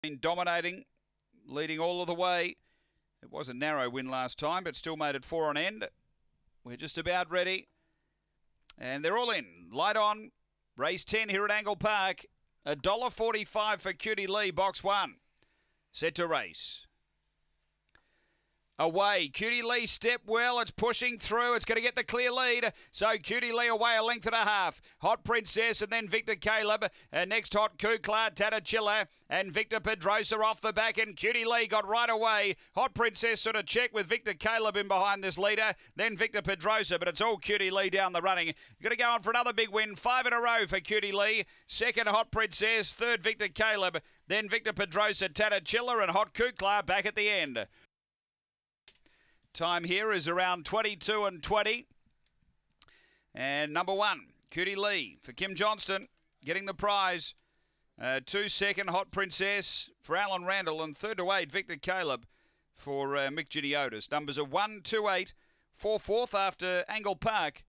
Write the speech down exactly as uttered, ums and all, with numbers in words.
Been dominating, leading all of the way. It was a narrow win last time, but still made it four on end. We're just about ready. And they're all in. Light on. Race ten here at Angle Park. one dollar forty-five for Cutie Lee, box one. Set to race. Away, Cutie Lee step well, it's pushing through, it's going to get the clear lead, so Cutie Lee away a length and a half. Hot Princess and then Victor Caleb, and next Hot Kukla, Tatachilla, and Victor Pedrosa off the back, and Cutie Lee got right away. Hot Princess sort of checked with Victor Caleb in behind this leader, then Victor Pedrosa, but it's all Cutie Lee down the running. You're going to go on for another big win, five in a row for Cutie Lee. Second Hot Princess, third Victor Caleb, then Victor Pedrosa, Tatachilla, and Hot Kukla back at the end. Time here is around twenty-two and twenty. And number one, Cutie Lee for Kim Johnston, getting the prize. Uh, two second, Hot Princess for Alan Randall. And third to eight, Victor Caleb for uh, Mick Giniotis. Numbers are one, two, eight, four, fourth after Angle Park.